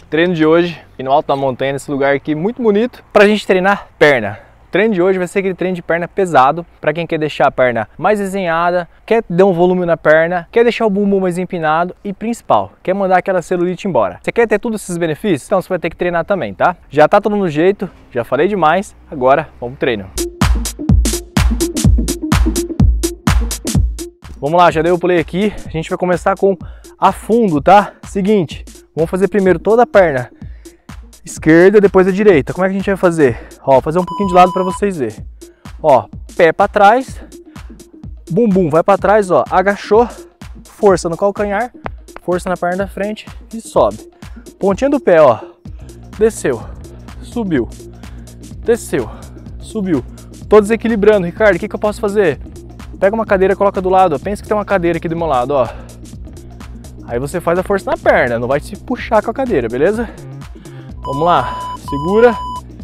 treino de hoje, aqui no alto da montanha, nesse lugar aqui muito bonito, pra gente treinar perna. O treino de hoje vai ser aquele treino de perna pesado, para quem quer deixar a perna mais desenhada, quer dar um volume na perna, quer deixar o bumbum mais empinado e principal, quer mandar aquela celulite embora. Você quer ter todos esses benefícios? Então você vai ter que treinar também, tá? Já tá todo no jeito, já falei demais, agora vamos pro treino. Vamos lá, já dei o play aqui, a gente vai começar com a fundo, tá? Seguinte, vamos fazer primeiro toda a perna esquerda, depois a direita. Como é que a gente vai fazer? Ó, fazer um pouquinho de lado para vocês verem. Ó, pé para trás, bumbum vai para trás, ó, agachou, força no calcanhar, força na perna da frente e sobe. Pontinha do pé, ó, desceu, subiu, desceu, subiu. Tô desequilibrando, Ricardo, o que eu posso fazer? Pega uma cadeira e coloca do lado, ó. Pensa que tem uma cadeira aqui do meu lado, ó. Aí você faz a força na perna, não vai se puxar com a cadeira, beleza? Vamos lá, segura.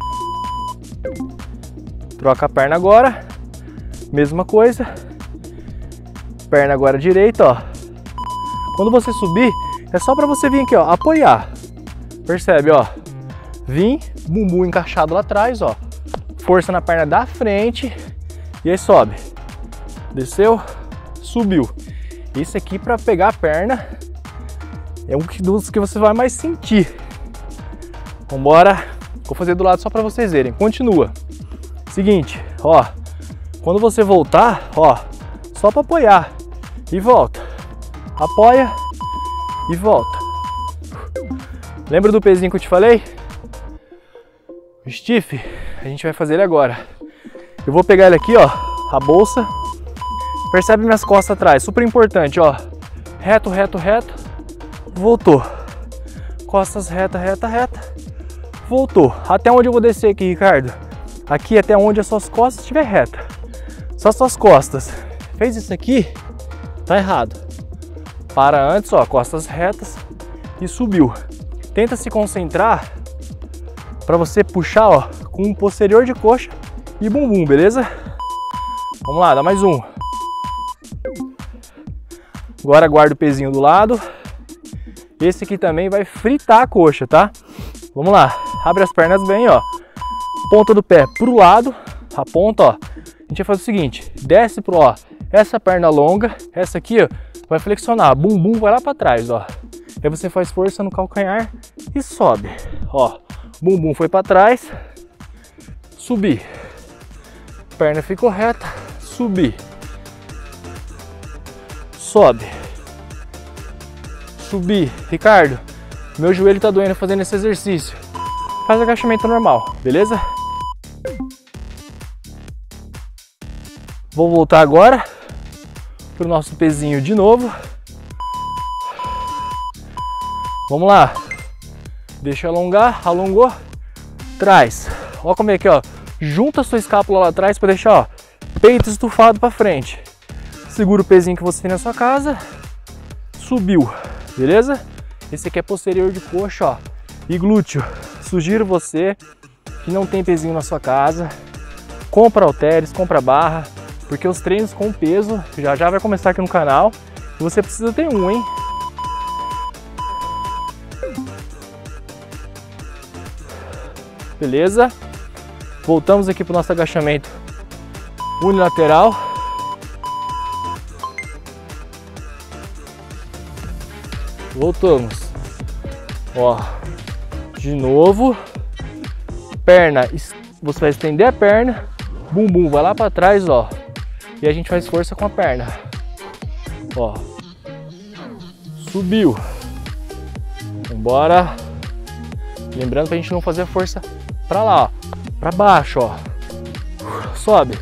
Troca a perna agora. Mesma coisa. Perna agora direita, ó. Quando você subir, é só pra você vir aqui, ó, apoiar. Percebe, ó. Vim, bumbum encaixado lá atrás, ó. Força na perna da frente. E aí sobe. Desceu, subiu. Isso aqui para pegar a perna é um dos que você vai mais sentir. Vambora, vou fazer do lado só para vocês verem. Continua. Seguinte, ó, quando você voltar, ó, só para apoiar e volta. Apoia e volta. Lembra do pezinho que eu te falei? O stiff, a gente vai fazer ele agora. Eu vou pegar ele aqui, ó, a bolsa. Percebe minhas costas atrás, super importante, ó. Reto, reto, reto. Voltou. Costas reta, reta, reta. Voltou. Até onde eu vou descer aqui, Ricardo? Aqui até onde as suas costas estiver reta. Só as suas costas. Fez isso aqui? Tá errado. Para antes, ó, costas retas e subiu. Tenta se concentrar para você puxar, ó, com o posterior de coxa e bumbum, beleza? Vamos lá, dá mais um. Agora guarda o pezinho do lado. Esse aqui também vai fritar a coxa, tá? Vamos lá. Abre as pernas bem, ó. Ponta do pé pro lado. A ponta, ó. A gente vai fazer o seguinte. Desce pro, ó. Essa perna longa. Essa aqui, ó. Vai flexionar. Bumbum vai lá pra trás, ó. Aí você faz força no calcanhar e sobe. Ó. Bumbum foi pra trás. Subir. Perna ficou reta. Subir. Sobe. Subir. Ricardo, meu joelho tá doendo fazendo esse exercício. Faz agachamento normal, beleza? Vou voltar agora pro nosso pezinho de novo. Vamos lá. Deixa alongar, alongou. Traz. Ó como é que, ó. Junta a sua escápula lá atrás para deixar, ó, peito estufado para frente. Segura o pezinho que você tem na sua casa. Subiu, beleza? Esse aqui é posterior de coxa, ó, e glúteo. Sugiro você que não tem pezinho na sua casa, compra halteres, compra barra, porque os treinos com peso já vai começar aqui no canal e você precisa ter um, hein? Beleza? Voltamos aqui para o nosso agachamento unilateral. Voltamos, ó, de novo, perna, você vai estender a perna, bumbum vai lá para trás, ó, e a gente faz força com a perna, ó, subiu, vambora, lembrando pra gente não fazer a força para lá, ó, para baixo, ó, sobe,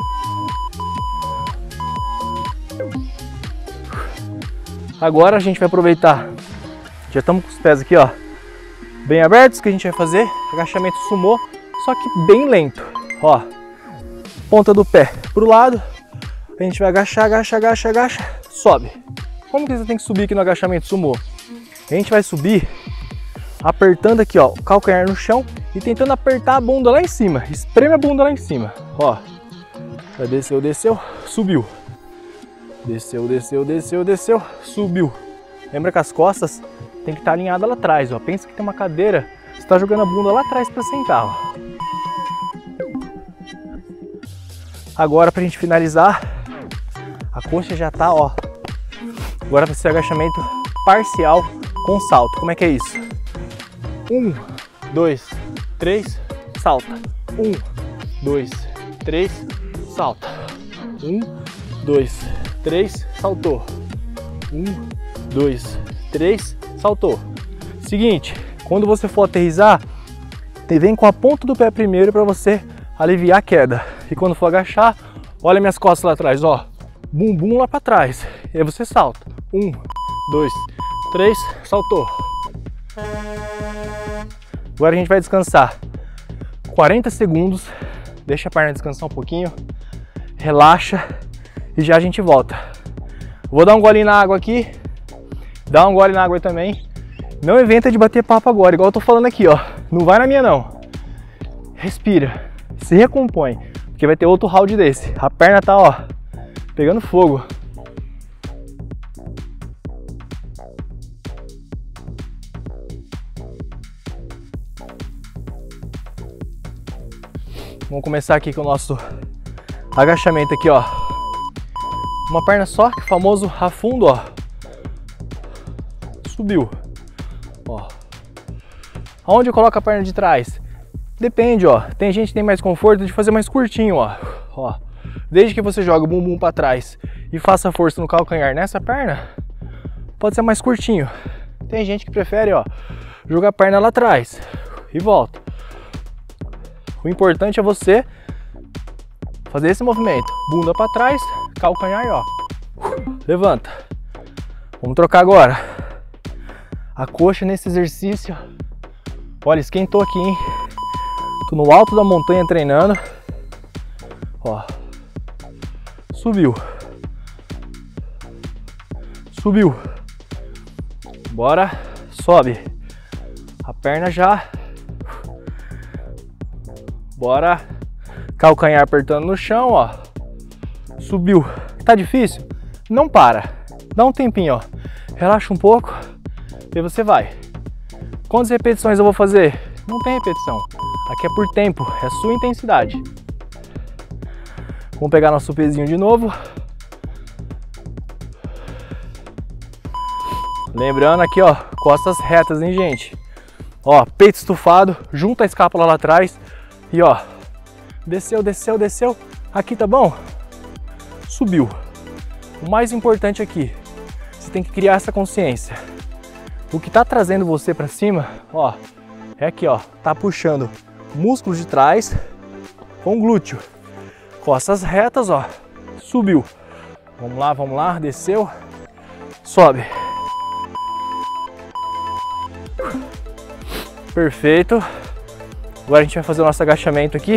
agora a gente vai aproveitar, já estamos com os pés aqui, ó, bem abertos, que a gente vai fazer agachamento sumô, só que bem lento, ó, ponta do pé pro lado, a gente vai agachar, agacha, agacha, agacha, sobe. Como que você tem que subir aqui no agachamento sumô? A gente vai subir apertando aqui, ó, o calcanhar no chão e tentando apertar a bunda lá em cima, espreme a bunda lá em cima, ó, desceu, desceu, subiu. Desceu, desceu, desceu, desceu, subiu. Lembra que as costas tem que estar alinhada lá atrás, ó. Pensa que tem uma cadeira, você está jogando a bunda lá atrás para sentar, ó. Agora, pra gente finalizar, a coxa já tá, ó. Agora vai ser agachamento parcial com salto. Como é que é isso? 1, 2, 3, salta. 1, 2, 3, salta. 1, 2, 3, saltou. 1, 2, 3, saltou. Seguinte, quando você for aterrissar, vem com a ponta do pé primeiro para você aliviar a queda. E quando for agachar, olha minhas costas lá atrás, ó. Bumbum lá para trás. E aí você salta. 1, 2, 3, saltou. Agora a gente vai descansar 40 segundos. Deixa a perna descansar um pouquinho. Relaxa e já a gente volta. Vou dar um gole na água aqui. Dá um gole na água aí também. Não inventa de bater papo agora, igual eu tô falando aqui, ó. Não vai na minha não. Respira. Se recompõe. Porque vai ter outro round desse. A perna tá, ó, pegando fogo. Vamos começar aqui com o nosso agachamento aqui, ó. Uma perna só, que famoso afundo, ó. Subiu. Ó. Aonde eu coloco a perna de trás? Depende, ó. Tem gente que tem mais conforto de fazer mais curtinho, ó. Ó. Desde que você joga o bumbum para trás e faça força no calcanhar nessa perna, pode ser mais curtinho. Tem gente que prefere, ó, jogar a perna lá atrás e volta. O importante é você fazer esse movimento. Bunda para trás, calcanhar, ó. Levanta. Vamos trocar agora. A coxa nesse exercício. Olha, esquentou aqui, hein? Tô no alto da montanha treinando. Ó. Subiu. Subiu. Bora. Sobe. A perna já. Bora. Calcanhar apertando no chão, ó. Subiu. Tá difícil? Não para. Dá um tempinho, ó. Relaxa um pouco e você vai. Quantas repetições eu vou fazer? Não tem repetição. Aqui é por tempo, é sua intensidade. Vamos pegar nosso pezinho de novo. Lembrando aqui, ó, costas retas, hein, gente? Ó, peito estufado, junta a escápula lá atrás e, ó, desceu, desceu, desceu. Aqui tá bom? Subiu. O mais importante aqui, você tem que criar essa consciência. O que tá trazendo você para cima, ó, é aqui, ó, tá puxando músculo de trás com glúteo. Costas retas, ó, subiu. Vamos lá, desceu, sobe. Perfeito. Agora a gente vai fazer o nosso agachamento aqui.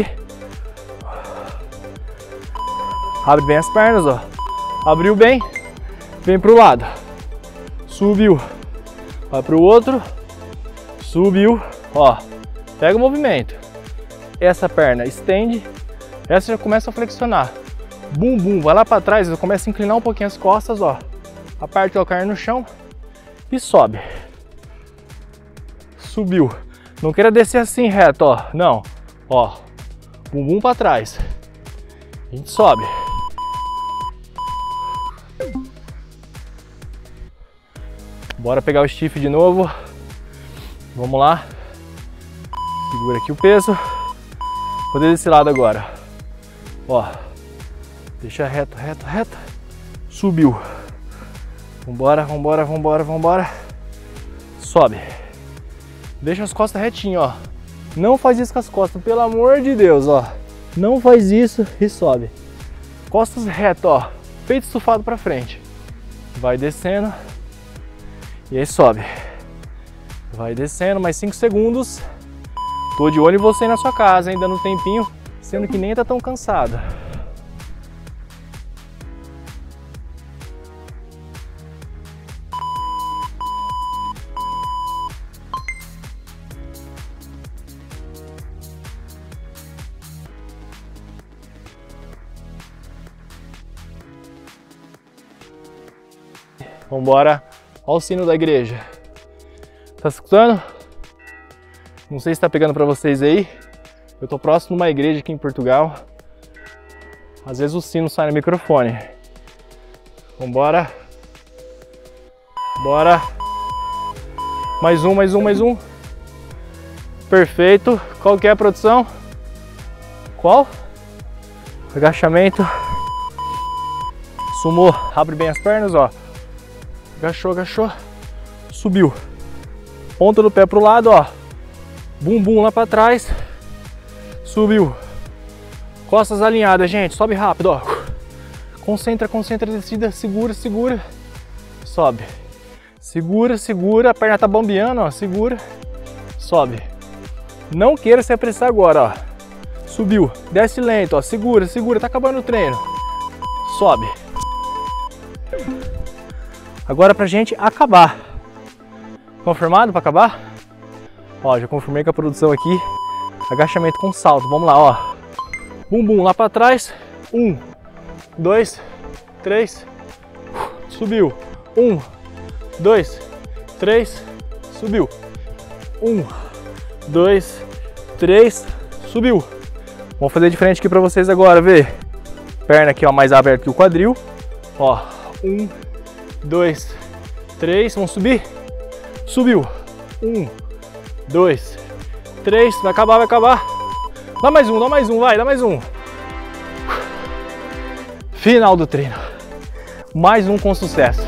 Abre bem as pernas, ó. Abriu bem, vem pro lado. Subiu. Vai pro outro. Subiu, ó. Pega o movimento. Essa perna estende. Essa já começa a flexionar. Bumbum, vai lá para trás, começa a inclinar um pouquinho as costas, ó. Aperte o calcanhar no chão e sobe. Subiu. Não queira descer assim reto, ó. Não. Ó. Bumbum para trás. A gente sobe. Bora pegar o stiff de novo. Vamos lá. Segura aqui o peso. Vou fazer desse lado agora. Ó. Deixa reto, reto, reto. Subiu. Vambora, vambora, vambora, vambora. Sobe. Deixa as costas retinho, ó. Não faz isso com as costas, pelo amor de Deus, ó. Não faz isso e sobe. Costas reto, ó. Peito estufado pra frente. Vai descendo. E aí sobe. Vai descendo, mais 5 segundos. Tô de olho em você aí na sua casa, ainda no tempinho, sendo que nem tá tão cansado. Vambora ao sino da igreja. Tá escutando? Não sei se tá pegando pra vocês aí. Eu tô próximo de uma igreja aqui em Portugal. Às vezes o sino sai no microfone. Vambora. Bora. Mais um, mais um, mais um. Perfeito. Qual que é a produção? Qual? Agachamento. Sumou. Abre bem as pernas, ó. Agachou, agachou. Subiu. Ponta do pé pro lado, ó. Bumbum lá pra trás. Subiu. Costas alinhadas, gente. Sobe rápido, ó. Concentra, concentra, descida. Segura, segura. Sobe. Segura, segura. A perna tá bambeando, ó. Segura. Sobe. Não queira se apressar agora, ó. Subiu. Desce lento, ó. Segura, segura. Tá acabando o treino. Sobe. Agora pra gente acabar. Confirmado pra acabar? Ó, já confirmei com a produção aqui. Agachamento com salto. Vamos lá, ó. Bumbum lá pra trás. 1, 2, 3. Subiu. 1, 2, 3. Subiu. 1, 2, 3. Subiu. Vamos fazer de frente aqui pra vocês agora, ver. Perna aqui, ó, mais aberta que o quadril. Ó. 1, 2, 3. Vamos subir. Subiu. 1, 2, 3. Vai acabar, vai acabar. Dá mais um, vai, dá mais um. Final do treino. Mais um com sucesso.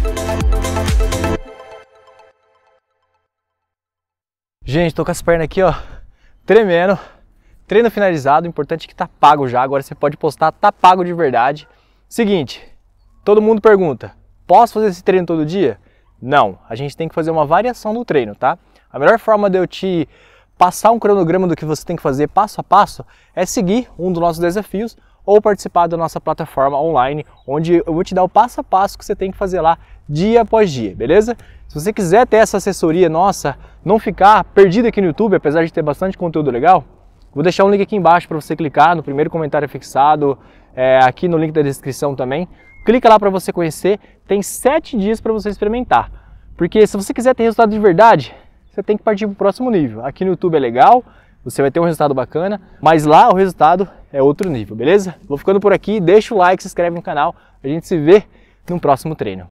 Gente, tô com as pernas aqui, ó, tremendo. Treino finalizado, o importante é que tá pago já. Agora você pode postar, tá pago de verdade. Seguinte, todo mundo pergunta, posso fazer esse treino todo dia? Não, a gente tem que fazer uma variação do treino, tá? A melhor forma de eu te passar um cronograma do que você tem que fazer passo a passo é seguir um dos nossos desafios ou participar da nossa plataforma online, onde eu vou te dar o passo a passo que você tem que fazer lá dia após dia, beleza? Se você quiser ter essa assessoria nossa, não ficar perdido aqui no YouTube, apesar de ter bastante conteúdo legal, vou deixar um link aqui embaixo para você clicar, no primeiro comentário fixado, aqui no link da descrição também. Clica lá para você conhecer, tem 7 dias para você experimentar. Porque se você quiser ter resultado de verdade, você tem que partir para o próximo nível. Aqui no YouTube é legal, você vai ter um resultado bacana, mas lá o resultado é outro nível, beleza? Vou ficando por aqui, deixa o like, se inscreve no canal, a gente se vê no próximo treino.